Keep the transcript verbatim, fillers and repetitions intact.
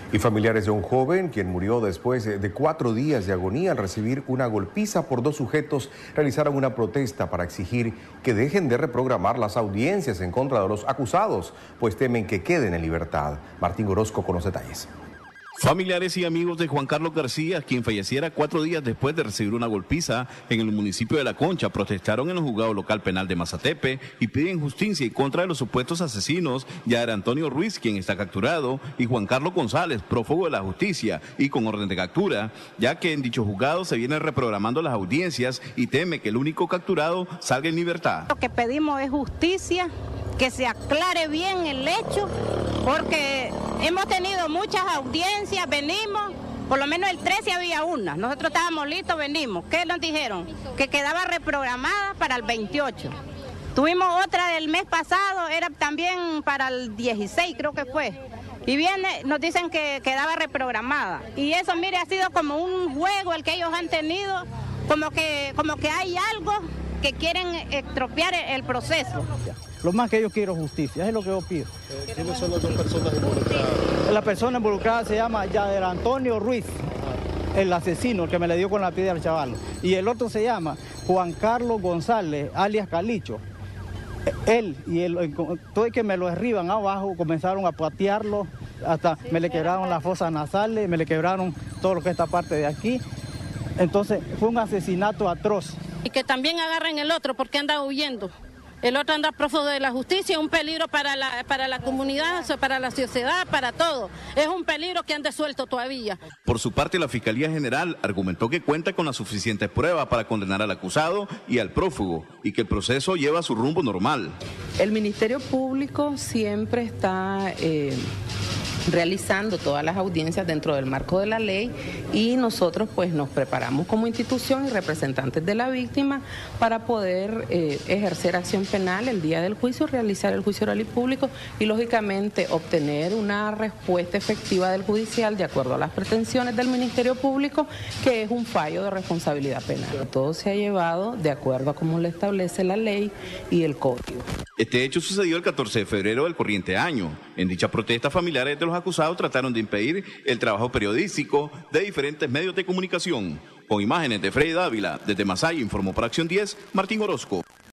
Y familiares de un joven quien murió después de cuatro días de agonía al recibir una golpiza por dos sujetos realizaron una protesta para exigir que dejen de reprogramar las audiencias en contra de los acusados, pues temen que queden en libertad. Martín Orozco con los detalles. Familiares y amigos de Juan Carlos García, quien falleciera cuatro días después de recibir una golpiza en el municipio de La Concha, protestaron en el juzgado local penal de Mazatepe y piden justicia en contra de los supuestos asesinos Yader Antonio Ruiz, quien está capturado, y Juan Carlos González, prófugo de la justicia y con orden de captura, ya que en dicho juzgado se vienen reprogramando las audiencias y teme que el único capturado salga en libertad. Lo que pedimos es justicia, que se aclare bien el hecho, porque hemos tenido muchas audiencias, venimos, por lo menos el trece había una, nosotros estábamos listos, venimos. ¿Qué nos dijeron? Que quedaba reprogramada para el veintiocho. Tuvimos otra del mes pasado, era también para el dieciséis, creo que fue. Y viene, nos dicen que quedaba reprogramada. Y eso, mire, ha sido como un juego el que ellos han tenido, como que, como que hay algo que quieren estropear el proceso. Lo más que yo quiero justicia, es lo que yo pido. Eh, ¿Quiénes son las dos personas involucradas? La persona involucrada se llama Yader Antonio Ruiz, el asesino, el que me le dio con la piedra al chaval. Y el otro se llama Juan Carlos González, alias Calicho. Él y el, todo el que me lo derriban abajo, comenzaron a patearlo, hasta me le quebraron las fosas nasales, me le quebraron todo lo que es esta parte de aquí. Entonces fue un asesinato atroz. Y que también agarren el otro porque anda huyendo. El otro anda prófugo de la justicia, un peligro para la, para la comunidad, para la sociedad, para todo. Es un peligro que ande suelto todavía. Por su parte, la Fiscalía General argumentó que cuenta con las suficientes pruebas para condenar al acusado y al prófugo y que el proceso lleva su rumbo normal. El Ministerio Público siempre está Eh, realizando todas las audiencias dentro del marco de la ley y nosotros pues nos preparamos como institución y representantes de la víctima para poder eh, ejercer acción penal el día del juicio, realizar el juicio oral y público y lógicamente obtener una respuesta efectiva del judicial de acuerdo a las pretensiones del Ministerio Público, que es un fallo de responsabilidad penal. Todo se ha llevado de acuerdo a cómo lo establece la ley y el código. Este hecho sucedió el catorce de febrero del corriente año. En dicha protesta, familiares de los acusados trataron de impedir el trabajo periodístico de diferentes medios de comunicación. Con imágenes de Freddy Dávila, desde Masaya, informó para Acción diez, Martín Orozco.